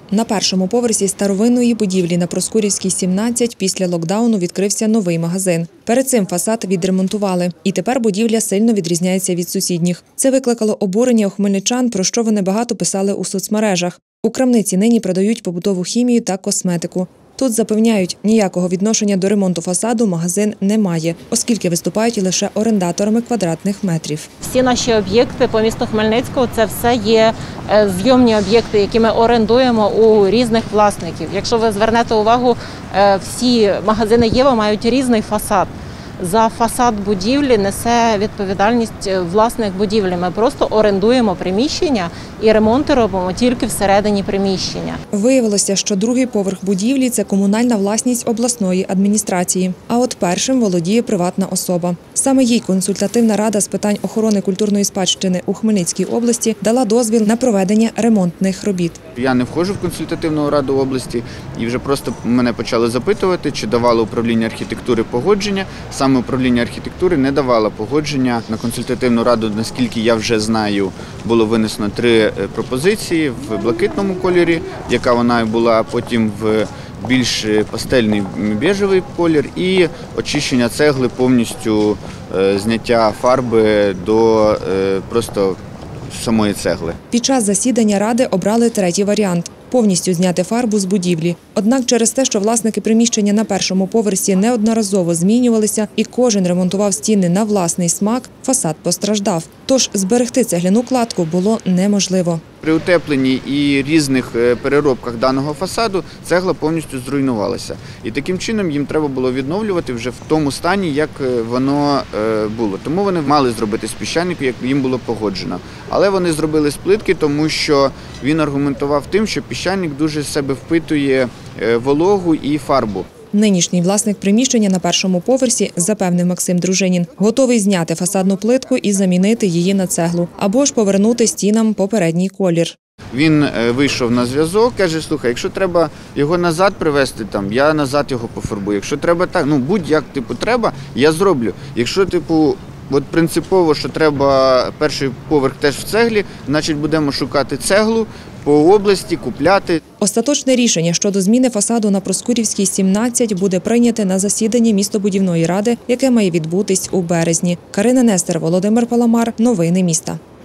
На першому поверсі старовинної будівлі на Проскурівській, 17 після локдауну відкрився новий магазин. Перед цим фасад відремонтували. І тепер будівля сильно відрізняється від сусідніх. Це викликало обурення у хмельничан, про що вони багато писали у соцмережах. У крамниці нині продають побутову хімію та косметику. Тут запевняють, ніякого відношення до ремонту фасаду магазин не має, оскільки виступають лише орендаторами квадратних метрів. Всі наші об'єкти по місту Хмельницького – це все є зйомні об'єкти, які ми орендуємо у різних власників. Якщо ви звернете увагу, всі магазини «Єва» мають різний фасад. За фасад будівлі несе відповідальність власник будівлі. Ми просто орендуємо приміщення і ремонти робимо тільки всередині приміщення. Виявилося, що другий поверх будівлі – це комунальна власність обласної адміністрації. А от першим володіє приватна особа. Саме їй консультативна рада з питань охорони культурної спадщини у Хмельницькій області дала дозвіл на проведення ремонтних робіт. Я не входжу в консультативну раду області і вже просто мене почали запитувати, чи давало управління архітектури погодження. Саме управління архітектури не давало погодження. На консультативну раду, наскільки я вже знаю, було винесено 3 пропозиції в блакитному кольорі, яка вона була, потім в більш пастельний бежевий колір і очищення цегли, повністю зняття фарби до просто самої цегли. Під час засідання ради обрали третій варіант – повністю зняти фарбу з будівлі. Однак через те, що власники приміщення на першому поверсі неодноразово змінювалися і кожен ремонтував стіни на власний смак, фасад постраждав. Тож зберегти цегляну кладку було неможливо. При утепленні і різних переробках даного фасаду цегла повністю зруйнувалася. І таким чином їм треба було відновлювати вже в тому стані, як воно було. Тому вони мали зробити з піщанику, як їм було погоджено. Але вони зробили з плитки, тому що він аргументував тим, що піщаник дуже з себе впитує вологу і фарбу. Нинішній власник приміщення на першому поверсі, запевнив Максим Дружинін, готовий зняти фасадну плитку і замінити її на цеглу, або ж повернути стінам попередній колір. Він вийшов на зв'язок, каже, слухай, якщо треба його назад привезти, я назад його пофарбую. Якщо треба так, будь-як треба, я зроблю. Якщо принципово, що треба перший поверх теж в цеглі, значить будемо шукати цеглу по області, купляти. Остаточне рішення щодо зміни фасаду на Проскурівській, 17 буде прийняте на засіданні містобудівної ради, яке має відбутись у березні. Карина Нестер, Володимир Паламар. Новини міста.